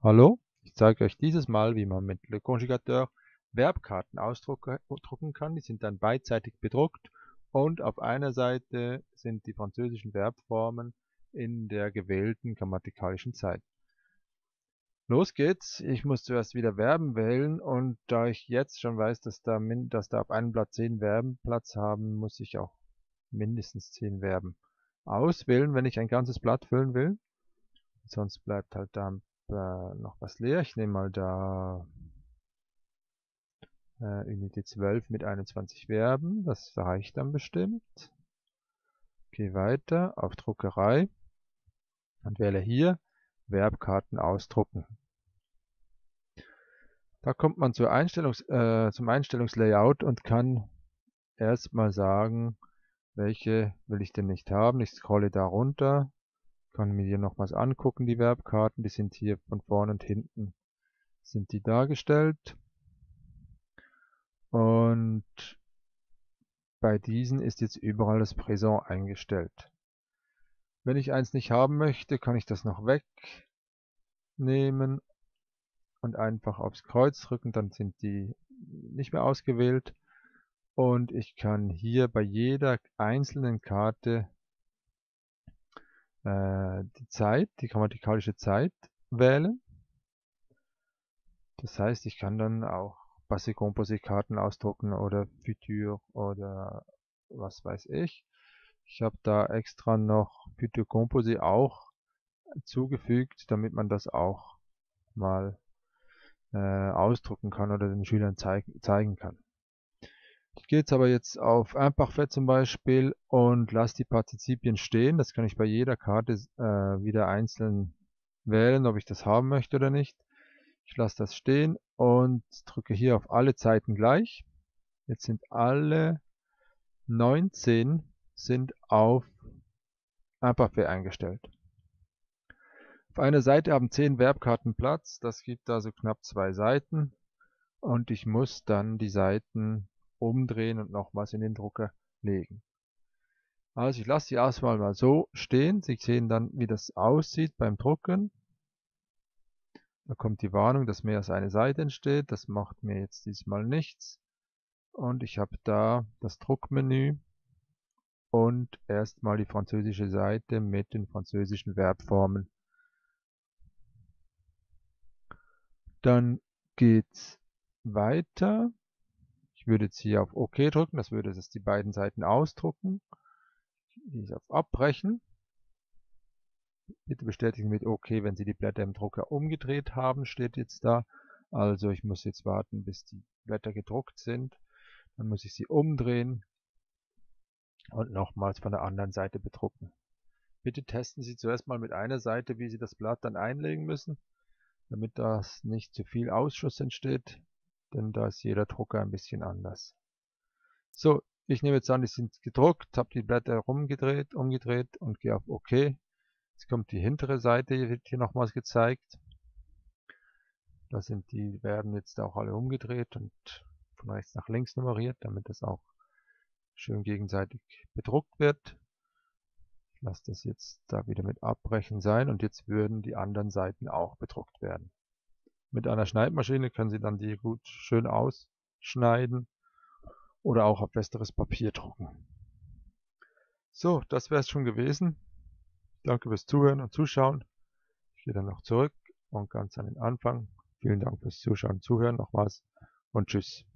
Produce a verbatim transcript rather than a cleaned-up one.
Hallo, ich zeige euch dieses Mal, wie man mit Le Conjugateur Verbkarten ausdrucken kann. Die sind dann beidseitig bedruckt und auf einer Seite sind die französischen Verbformen in der gewählten grammatikalischen Zeit. Los geht's! Ich muss zuerst wieder Verben wählen und da ich jetzt schon weiß, dass da, min dass da auf einem Blatt zehn Verben Platz haben, muss ich auch mindestens zehn Verben auswählen, wenn ich ein ganzes Blatt füllen will. Sonst bleibt halt da äh, noch was leer. Ich nehme mal da äh, Unité zwölf mit einundzwanzig Verben. Das reicht dann bestimmt. Gehe weiter auf Druckerei und wähle hier Verbkarten ausdrucken. Da kommt man zur Einstellungs, äh, zum Einstellungslayout und kann erstmal sagen, welche will ich denn nicht haben. Ich scrolle da runter, kann mir hier noch was angucken, die Verbkarten. Die sind hier von vorne und hinten sind die dargestellt. Und bei diesen ist jetzt überall das Présent eingestellt. Wenn ich eins nicht haben möchte, kann ich das noch wegnehmen und einfach aufs Kreuz drücken, dann sind die nicht mehr ausgewählt. Und ich kann hier bei jeder einzelnen Karte äh, die Zeit, die grammatikalische Zeit wählen. Das heißt, ich kann dann auch Passé Composé Karten ausdrucken oder Futur oder was weiß ich. Ich habe da extra noch Futur Composé auch zugefügt, damit man das auch mal äh, ausdrucken kann oder den Schülern zeig zeigen kann. Ich gehe jetzt aber jetzt auf Imparfait zum Beispiel und lasse die Partizipien stehen. Das kann ich bei jeder Karte äh, wieder einzeln wählen, ob ich das haben möchte oder nicht. Ich lasse das stehen und drücke hier auf alle Zeiten gleich. Jetzt sind alle neunzehn sind auf Imparfait eingestellt. Auf einer Seite haben zehn Verbkarten Platz, das gibt also knapp zwei Seiten und ich muss dann die Seiten umdrehen und nochmals in den Drucker legen. Also ich lasse die Auswahl mal so stehen. Sie sehen dann, wie das aussieht beim Drucken. Da kommt die Warnung, dass mehr als eine Seite entsteht. Das macht mir jetzt diesmal nichts. Und ich habe da das Druckmenü und erstmal die französische Seite mit den französischen Verbformen. Dann geht's weiter. Ich würde jetzt hier auf OK drücken, das würde jetzt die beiden Seiten ausdrucken. Ich auf Abbrechen. Bitte bestätigen mit OK, wenn Sie die Blätter im Drucker umgedreht haben, steht jetzt da. Also ich muss jetzt warten, bis die Blätter gedruckt sind. Dann muss ich sie umdrehen und nochmals von der anderen Seite bedrucken. Bitte testen Sie zuerst mal mit einer Seite, wie Sie das Blatt dann einlegen müssen, damit das nicht zu viel Ausschuss entsteht, denn da ist jeder Drucker ein bisschen anders. So, ich nehme jetzt an, die sind gedruckt, habe die Blätter rumgedreht, umgedreht und gehe auf OK. Jetzt kommt die hintere Seite, wird hier nochmals gezeigt. Da sind die Verben jetzt auch alle umgedreht und von rechts nach links nummeriert, damit das auch schön gegenseitig bedruckt wird. Ich lasse das jetzt da wieder mit Abbrechen sein und jetzt würden die anderen Seiten auch bedruckt werden. Mit einer Schneidmaschine können Sie dann die gut schön ausschneiden oder auch auf festeres Papier drucken. So, das wäre es schon gewesen. Danke fürs Zuhören und Zuschauen. Ich gehe dann noch zurück und ganz an den Anfang. Vielen Dank fürs Zuschauen und Zuhören nochmals und tschüss.